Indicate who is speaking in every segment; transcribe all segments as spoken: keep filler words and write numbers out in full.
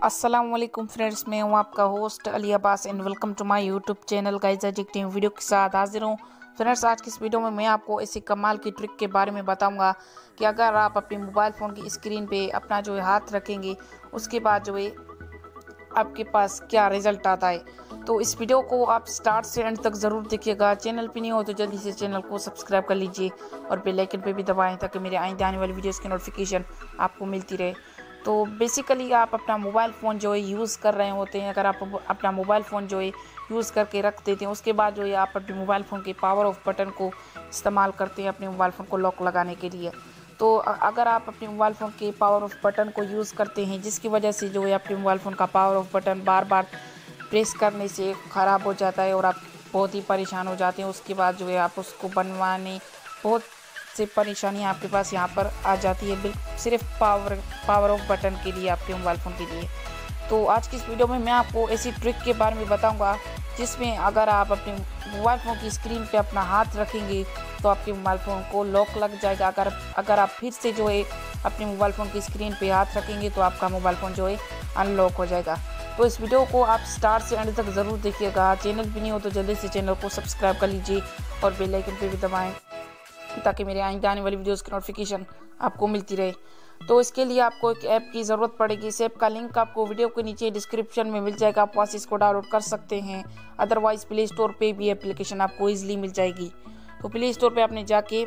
Speaker 1: अस्सलाम वालेकुम फ्रेंड्स, मैं हूं आपका host Ali Abbas and welcome to my YouTube channel guys. Addictive video के साथ हाजिर हूं फ्रेंड्स। आज की इस वीडियो में मैं आपको ऐसी कमाल की ट्रिक के बारे में बताऊंगा कि अगर आप अपने मोबाइल फ़ोन की स्क्रीन पे अपना जो है हाथ रखेंगे, उसके बाद जो है आपके पास क्या रिजल्ट आता है। तो इस वीडियो को आप स्टार्ट से एंड तक ज़रूर देखिएगा। चैनल पे नहीं हो तो जल्दी से चैनल को सब्सक्राइब कर लीजिए और बेल आइकन पे भी दबाएं ताकि मेरे आइंदा आने वाली वीडियोस की नोटिफिकेशन आपको मिलती रहे। तो बेसिकली आप अपना मोबाइल फ़ोन जो है यूज़ कर रहे होते हैं, अगर आप अपना मोबाइल फ़ोन जो है यूज़ करके रख देते हैं, उसके बाद जो है आप अपने मोबाइल फ़ोन के पावर ऑफ बटन को इस्तेमाल करते हैं अपने मोबाइल फ़ोन को लॉक लगाने के लिए। तो अगर आप अपने मोबाइल फ़ोन के पावर ऑफ बटन को यूज़ करते हैं, जिसकी वजह से जो है आपके मोबाइल फ़ोन का पावर ऑफ बटन बार बार प्रेस करने से ख़राब हो जाता है और आप बहुत ही परेशान हो जाते हैं, उसके बाद जो है आप उसको बनवाने बहुत से परेशानियाँ आपके पास यहाँ पर आ जाती है, बिल्कुल सिर्फ पावर पावर ऑफ बटन के लिए, आपके मोबाइल फ़ोन के लिए। तो आज की इस वीडियो में मैं आपको ऐसी ट्रिक के बारे में बताऊंगा जिसमें अगर आप अपने मोबाइल फ़ोन की स्क्रीन पे अपना हाथ रखेंगे तो आपके मोबाइल फ़ोन को लॉक लग जाएगा। अगर अगर आप फिर से जो है अपने मोबाइल फ़ोन की स्क्रीन पे हाथ रखेंगे तो आपका मोबाइल फ़ोन जो है अनलॉक हो जाएगा। तो इस वीडियो को आप स्टार्ट से एंड तक ज़रूर देखिएगा। चैनल भी नहीं हो तो जल्दी से चैनल को सब्सक्राइब कर लीजिए और बेल आइकन पे भी दबाएँ ताकि मेरे आइंदा आने वाली वीडियोस की नोटिफिकेशन आपको मिलती रहे। तो इसके लिए आपको एक ऐप की ज़रूरत पड़ेगी। इस ऐप का लिंक आपको वीडियो के नीचे डिस्क्रिप्शन में मिल जाएगा, आप वहाँ से इसको डाउनलोड कर सकते हैं। अदरवाइज़ प्ले स्टोर पे भी एप्लीकेशन आपको ईजिली मिल जाएगी। तो प्ले स्टोर पे आपने जाके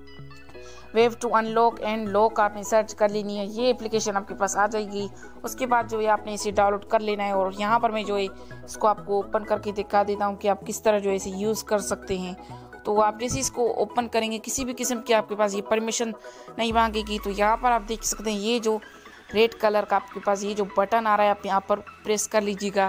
Speaker 1: wave to unlock and lock आपने सर्च कर लेनी है, ये एप्लीकेशन आपके पास आ जाएगी। उसके बाद जो है आपने इसे डाउनलोड कर लेना है और यहाँ पर मैं जो है इसको आपको ओपन करके दिखा देता हूँ कि आप किस तरह जो है इसे यूज़ कर सकते हैं। तो आप जैसे इसको ओपन करेंगे, किसी भी किस्म की आपके पास ये परमिशन नहीं मांगेगी। तो यहाँ पर आप देख सकते हैं ये जो रेड कलर का आपके पास ये जो बटन आ रहा है, आप यहाँ पर प्रेस कर लीजिएगा।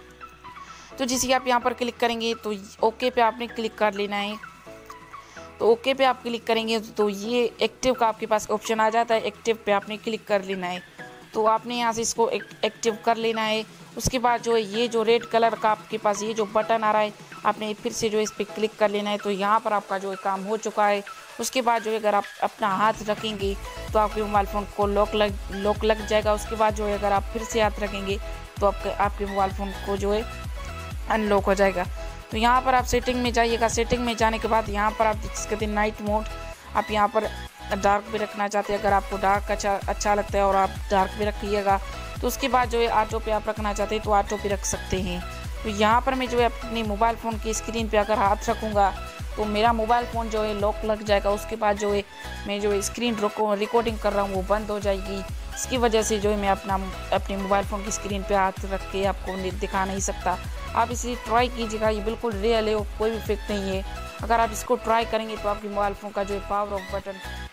Speaker 1: तो जैसे आप यहाँ पर क्लिक करेंगे तो ओके पे आपने क्लिक कर लेना है। तो ओके पे आप क्लिक करेंगे तो ये एक्टिव का आपके पास ऑप्शन आ जाता है, एक्टिव पे आपने क्लिक कर लेना है। तो आपने यहाँ से इसको एक, एक्टिव कर लेना है। उसके बाद जो है ये जो रेड कलर का आपके पास ये जो बटन आ रहा है, आपने फिर से जो है इस पर क्लिक कर लेना है। तो यहाँ पर आपका जो है काम हो चुका है। उसके बाद जो है अगर आप अपना हाथ रखेंगे तो आपके मोबाइल फ़ोन को लॉक लग लॉक लग जाएगा। उसके बाद जो है अगर आप फिर से हाथ रखेंगे तो आपके आपके मोबाइल फ़ोन को जो है अनलॉक हो जाएगा। तो यहाँ पर आप सेटिंग में जाइएगा। सेटिंग में जाने के बाद यहाँ पर आप देख सकते हैं नाइट मोड, आप यहाँ पर डार्क भी रखना चाहते हैं। अगर आपको डार्क अच्छा अच्छा लगता है और आप डार्क भी रखिएगा। तो उसके बाद जो है ऑटो पे आप रखना चाहते हैं तो ऑटो पे रख सकते हैं। तो यहाँ पर मैं जो है अपने मोबाइल फ़ोन की स्क्रीन पे अगर हाथ रखूँगा तो मेरा मोबाइल फ़ोन जो है लॉक लग जाएगा। उसके बाद जो है मैं जो है स्क्रीन रिकॉर्डिंग कर रहा हूँ वो बंद हो जाएगी। इसकी वजह से जो है मैं अपना अपने मोबाइल फ़ोन की स्क्रीन पे हाथ रख के आपको दिखा नहीं सकता। आप इसे ट्राई कीजिएगा, ये बिल्कुल रियल है, कोई भी फेक नहीं है। अगर आप इसको ट्राई करेंगे तो आपके मोबाइल फ़ोन का जो है पावर ऑफ बटन